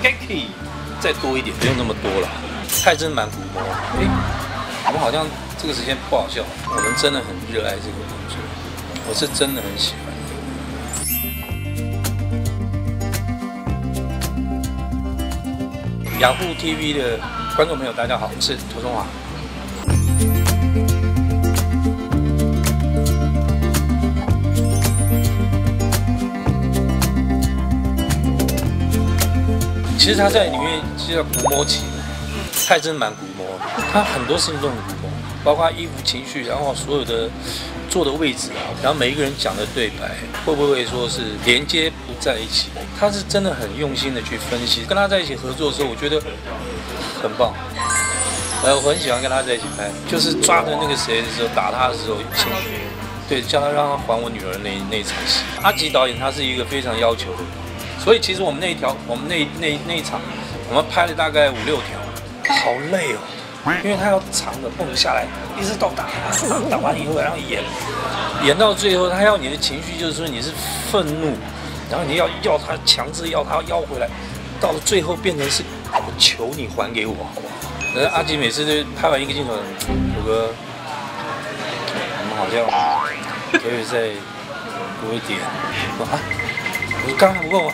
该可以再多一点，不用那么多了，太真蛮古摸。我们好像这个时间不好笑，我们真的很热爱这个工作，我是真的很喜欢。雅虎 TV 的观众朋友，大家好，我是涂中华。其实他在里面就叫古摸起，太真蛮古摸，他很多事情都很古摸，包括衣服、情绪，然后所有的坐的位置啊，然后每一个人讲的对白，会不会说是连接不在一起？他是真的很用心的去分析。跟他在一起合作的时候，我觉得很棒。我很喜欢跟他在一起拍，就是抓着那个谁的时候，打他的时候，情绪，对，叫他让他还我女儿那一场戏。阿吉导演他是一个非常要求的人。所以其实我们那一场，我们拍了大概5、6条，好累哦，因为他要长的蹦下来，一直到打完以后，然后演到最后，他要你的情绪就是说你是愤怒，然后你要他强制要他要回来，到了最后变成是我求你还给我，好不好？阿吉每次都拍完一个镜头，有个我们好像可以再多一点啊，我刚刚不够啊。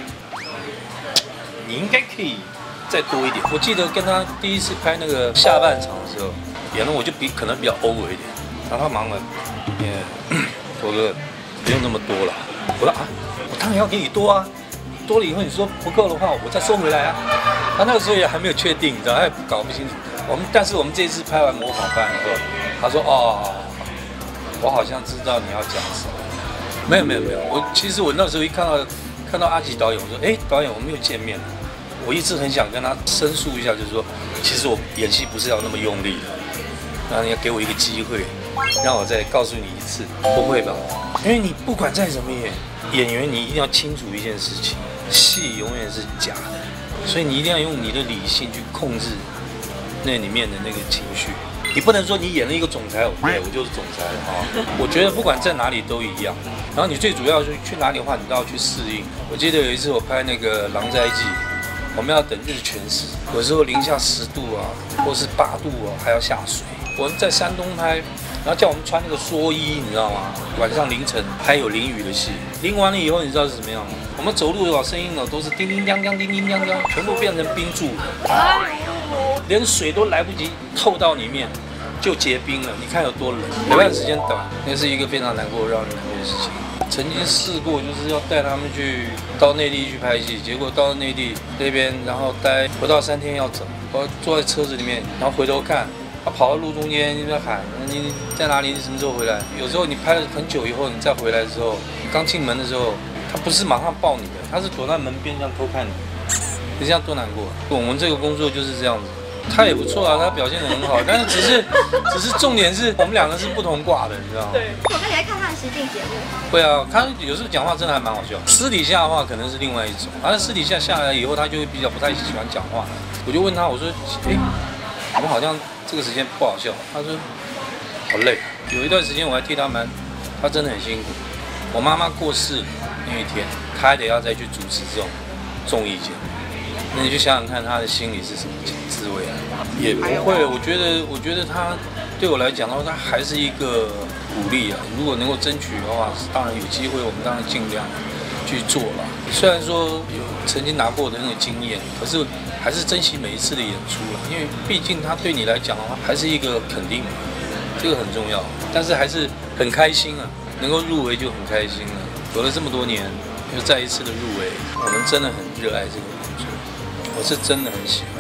你应该可以再多一点。我记得跟他第一次拍那个下半场的时候，演的我就可能比较 over 一点，然后他忙了，我哥不用那么多了。我说啊，我当然要给你多啊，多了以后你说不够的话，我再收回来啊。他那个时候也还没有确定，你知道，他也搞不清楚。但是我们这次拍完模仿班以后，他说哦，我好像知道你要讲什么。没有，其实我那时候一看到阿吉导演，我说导演我们又见面了。我一直很想跟他申诉一下，就是说，其实我演戏不是要那么用力的，然后你要给我一个机会，让我再告诉你一次，不会吧？因为你不管再怎么演员你一定要清楚一件事情，戏永远是假的，所以你一定要用你的理性去控制那里面的那个情绪。你不能说你演了一个总裁，我就是总裁了啊！我觉得不管在哪里都一样。然后你最主要是去哪里的话，你都要去适应。我记得有一次我拍那个《狼灾记》，我们要等日全食，有时候零下10度啊，或是8度啊，还要下水。我们在山东拍，然后叫我们穿那个蓑衣，你知道吗？晚上凌晨拍有淋雨的戏，淋完了以后，你知道是怎么样吗？我们走路的声音呢，都是叮叮当当、叮叮当当，全部变成冰柱，连水都来不及透到里面。就结冰了，你看有多冷，没办法时间等，那是一个非常难过、让人难过的事情。曾经试过，就是要带他们到内地去拍戏，结果到内地那边，然后待不到3天要走，我坐在车子里面，然后回头看，他跑到路中间，你在喊你在哪里？你什么时候回来？有时候你拍了很久以后，你再回来的时候，刚进门的时候，他不是马上抱你的，他是躲在门边这样偷看你，你这样多难过。我们这个工作就是这样子。他也不错啊，他表现得很好，但是只是重点是我们2个是不同挂的，你知道吗？对。 我看你在看他的实境节目。 会啊，他有时候讲话真的还蛮好笑。私底下的话可能是另外一种，而私底下下来以后，他就会比较不太喜欢讲话。我就问他，我说，我们好像这个时间不好笑。他说，好累。有一段时间我还替他蛮，他真的很辛苦。我妈妈过世那一天，他还得要再去主持这种综艺节目。那你就想想看他的心里是什么滋味啊？也不会，我觉得他对我来讲的话，他还是一个鼓励啊。如果能够争取的话，当然有机会，我们当然尽量去做了。虽然说有曾经拿过的那个经验，可是还是珍惜每一次的演出了，因为毕竟他对你来讲的话，还是一个肯定嘛，这个很重要。但是还是很开心啊，能够入围就很开心了。隔了这么多年，又再一次的入围，我们真的很热爱这个工作。我是真的很喜欢。